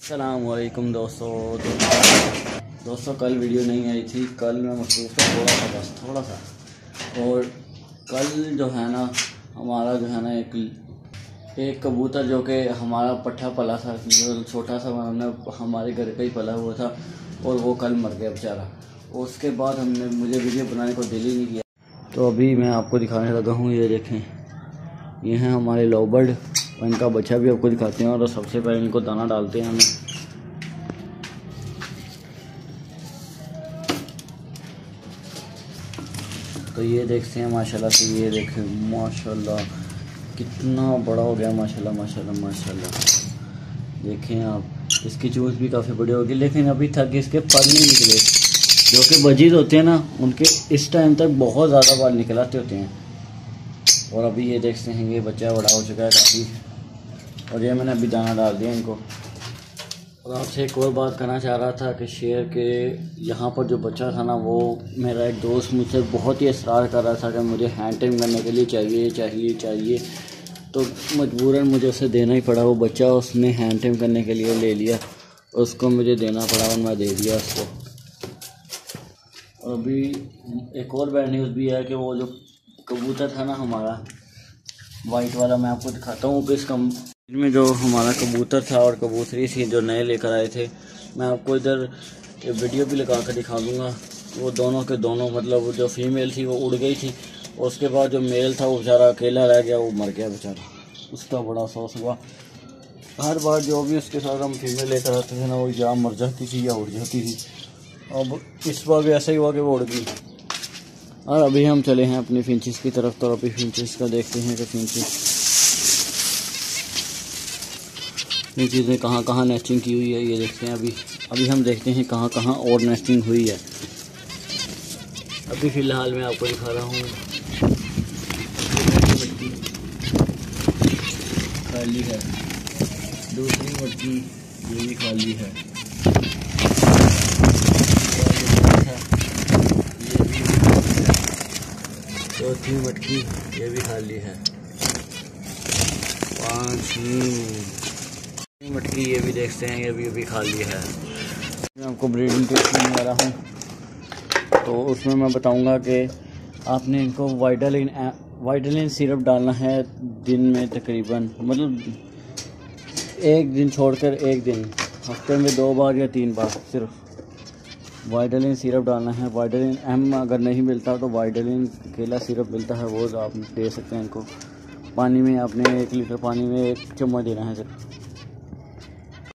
अस्सलामुअलैकुम दोस्तों कल वीडियो नहीं आई थी। कल मैं मसरूफ़ था थोड़ा सा। और कल जो है ना हमारा जो है ना एक कबूतर जो कि हमारा पट्ठा पला था, जो छोटा सा हमने हमारे घर का ही पला हुआ था, और वो कल मर गया बेचारा। उसके बाद मुझे वीडियो बनाने को दिल ही नहीं किया। तो अभी मैं आपको दिखाने लगा हूँ। ये देखें, ये हैं हमारे लव बर्ड, और इनका बच्चा भी आपको दिखाते हैं। और सबसे पहले इनको दाना डालते हैं हमें। तो ये देखते हैं माशाल्लाह से, ये देखें माशाल्लाह कितना बड़ा हो गया, माशाल्लाह माशाल्लाह माशाल्लाह। देखें आप, इसकी चोंच भी काफ़ी बड़ी होगी, लेकिन अभी तक इसके फल नहीं निकले। जो कि बजीज होते हैं ना, उनके इस टाइम तक बहुत ज़्यादा बाल निकल आते होते हैं। और अभी ये देखते हैं, ये बच्चा बड़ा हो चुका है काफ़ी, और ये मैंने अभी दाना डाल दिया इनको। और आपसे एक और बात करना चाह रहा था कि शेर के यहाँ पर जो बच्चा था ना, वो मेरा एक दोस्त मुझसे बहुत ही इसरार कर रहा था कि मुझे हैंड टाइम करने के लिए चाहिए। तो मजबूरन मुझे उसे देना ही पड़ा। वो बच्चा उसने हैंड टाइम करने के लिए ले लिया, उसको मुझे देना पड़ा और मैं दे दिया उसको। और अभी एक और बैड न्यूज़ भी है कि वो जो कबूतर था ना हमारा वाइट वाला, मैं आपको दिखाता हूँ कि इसका में जो हमारा कबूतर था और कबूतरी थी जो नए लेकर आए थे, मैं आपको इधर वीडियो भी लगा कर दिखा दूँगा। वो दोनों के दोनों, मतलब जो फीमेल थी वो उड़ गई थी, और उसके बाद जो मेल था वो बेचारा अकेला रह गया, वो मर गया बेचारा। उसका बड़ा अफसोस हुआ। हर बार जो भी उसके साथ हम फीमेल लेकर आते थे ना, वो या मर जाती थी या उड़ जाती थी। अब इस बार भी ऐसा ही हुआ कि वो उड़ गई। और अभी हम चले हैं अपनी फिंचिस की तरफ। तो अभी फिंचिस का देखते हैं कि फिंचिस ने कहाँ कहाँ नेस्टिंग की हुई है, ये देखते हैं। अभी हम देखते हैं कहाँ कहाँ और नेस्टिंग हुई है। अभी फ़िलहाल मैं आपको दिखा रहा हूँ, खाली है। दूसरी मटकी ये भी खाली है। चौथी मटकी ये भी खाली है। पांचवी मटकी ये भी देखते हैं, ये भी खाली है। मैं आपको ब्रीडिंग टिप्स देने वाला हूँ। तो उसमें मैं बताऊंगा कि आपने इनको वाइटालिन सिरप डालना है दिन में तकरीबन, मतलब एक दिन छोड़कर एक दिन, हफ्ते में 2 बार या 3 बार सिर्फ वाइटालिन सिरप डालना है। वाइटालिन एम अगर नहीं मिलता तो वाइटालिन केला सिरप मिलता है, वो आप दे सकते हैं इनको। पानी में आपने 1 लीटर पानी में 1 चम्मच देना है सिर्फ।